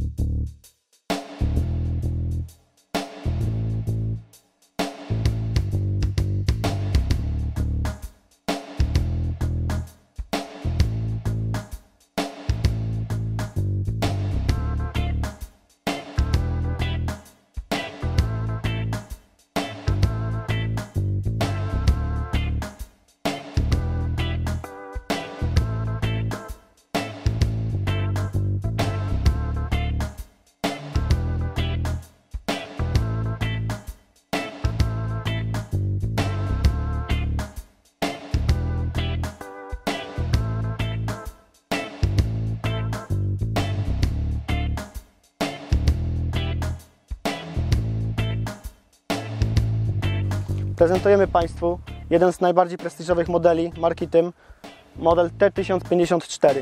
Prezentujemy Państwu jeden z najbardziej prestiżowych modeli marki TYM, model T1054.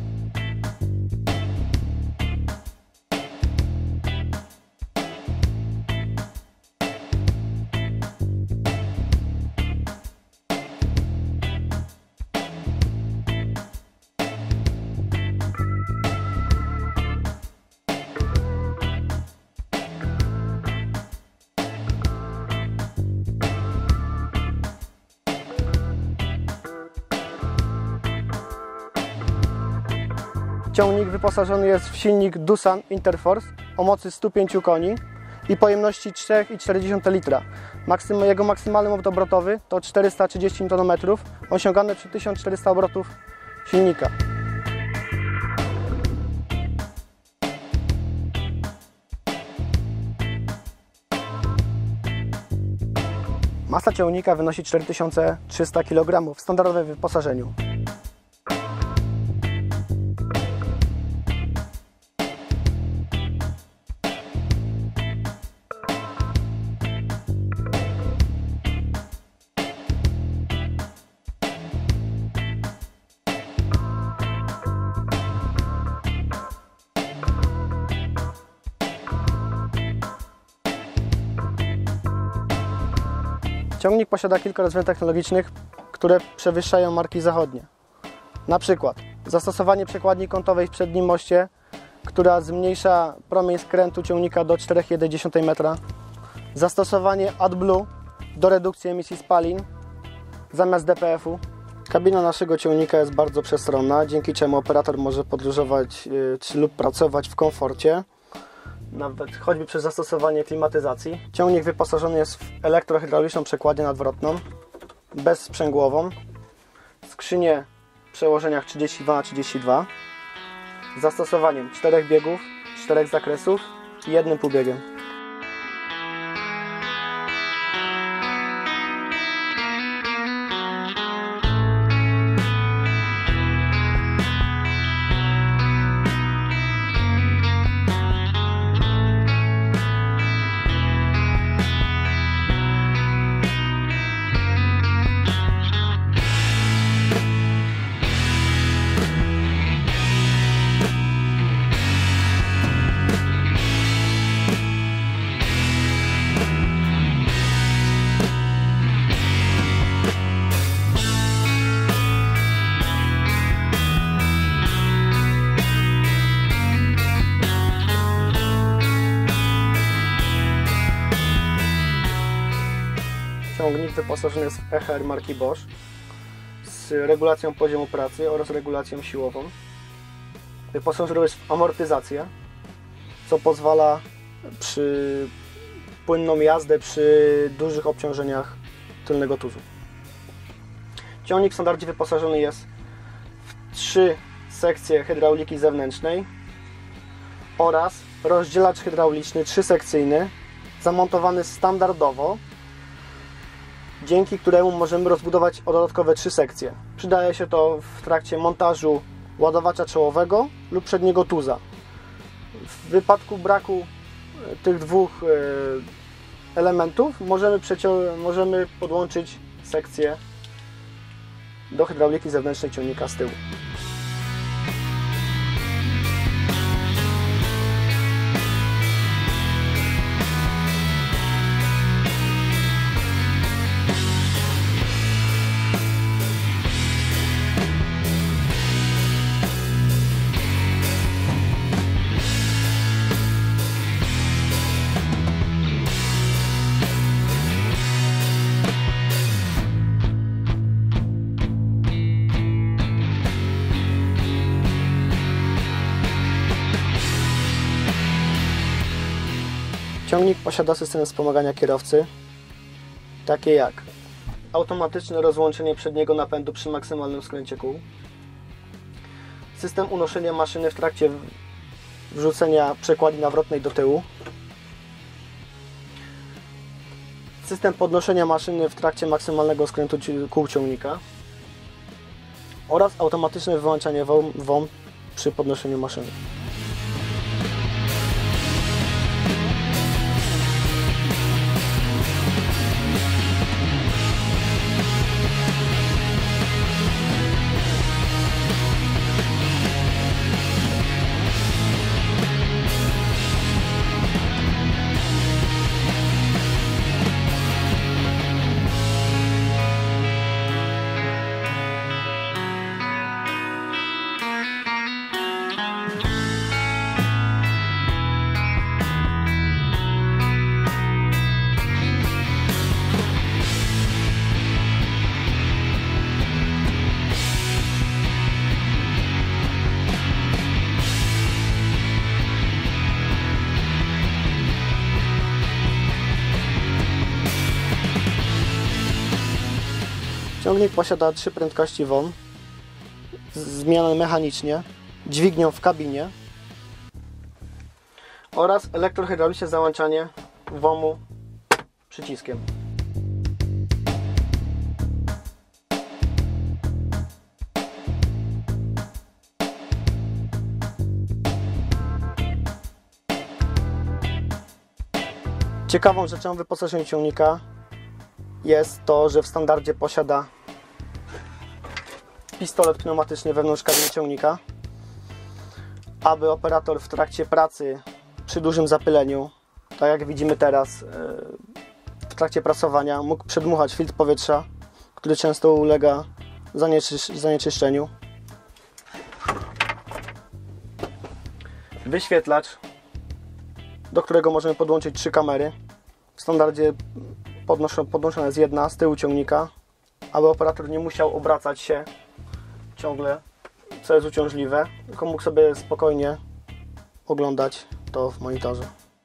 Ciągnik wyposażony jest w silnik Doosan Interforce o mocy 105 koni i pojemności 3,4 litra. Jego maksymalny moc obrotowy to 430 Nm, osiągane przy 1400 obrotów silnika. Masa ciągnika wynosi 4300 kg w standardowym wyposażeniu. Ciągnik posiada kilka rozwiązań technologicznych, które przewyższają marki zachodnie. Na przykład zastosowanie przekładni kątowej w przednim moście, która zmniejsza promień skrętu ciągnika do 4,1 metra. Zastosowanie AdBlue do redukcji emisji spalin zamiast DPF-u. Kabina naszego ciągnika jest bardzo przestronna, dzięki czemu operator może podróżować lub pracować w komforcie, nawet choćby przez zastosowanie klimatyzacji. Ciągnik wyposażony jest w elektrohydrauliczną przekładnię nadwrotną, bezsprzęgłową, skrzynię w przełożeniach 32×32, z zastosowaniem 4 biegów, 4 zakresów i 1 półbiegiem. Ciągnik wyposażony jest w EHR marki Bosch z regulacją poziomu pracy oraz regulacją siłową. Wyposażony jest w amortyzację, co pozwala przy płynną jazdę przy dużych obciążeniach tylnego tuzu. Ciągnik w standardzie wyposażony jest w 3 sekcje hydrauliki zewnętrznej oraz rozdzielacz hydrauliczny 3-sekcyjny, zamontowany standardowo, dzięki któremu możemy rozbudować o dodatkowe 3 sekcje. Przydaje się to w trakcie montażu ładowacza czołowego lub przedniego tuza. W wypadku braku tych 2 elementów możemy podłączyć sekcję do hydrauliki zewnętrznej ciągnika z tyłu. Ciągnik posiada systemy wspomagania kierowcy, takie jak automatyczne rozłączenie przedniego napędu przy maksymalnym skręcie kół, system unoszenia maszyny w trakcie wrzucenia przekładni nawrotnej do tyłu, system podnoszenia maszyny w trakcie maksymalnego skrętu kół ciągnika oraz automatyczne wyłączanie WOM przy podnoszeniu maszyny. Ciągnik posiada 3 prędkości WOM, zmianę mechanicznie, dźwignią w kabinie oraz elektrohydrauliczne załączanie WOM-u przyciskiem. Ciekawą rzeczą wyposażenia ciągnika jest to, że w standardzie posiada pistolet pneumatyczny wewnątrz kabiny ciągnika, aby operator w trakcie pracy przy dużym zapyleniu, tak jak widzimy teraz w trakcie prasowania, mógł przedmuchać filtr powietrza, który często ulega zanieczyszczeniu. Wyświetlacz, do którego możemy podłączyć 3 kamery. W standardzie podnoszona jest jedna z tyłu ciągnika, aby operator nie musiał obracać się ciągle, co jest uciążliwe, tylko mógł sobie spokojnie oglądać to w monitorze.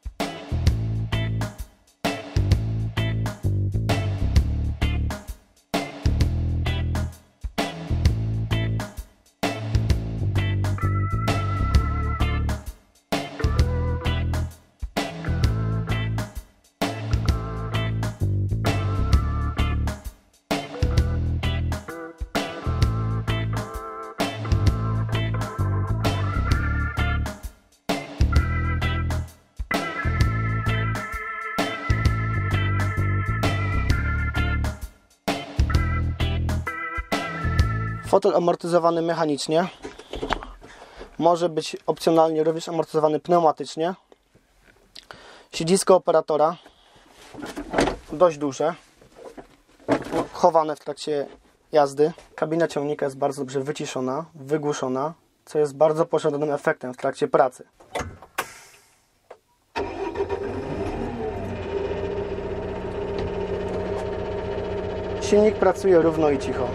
Fotel amortyzowany mechanicznie, może być opcjonalnie również amortyzowany pneumatycznie. Siedzisko operatora dość duże, chowane w trakcie jazdy. Kabina ciągnika jest bardzo dobrze wyciszona, wygłuszona, co jest bardzo pożądanym efektem w trakcie pracy. Silnik pracuje równo i cicho.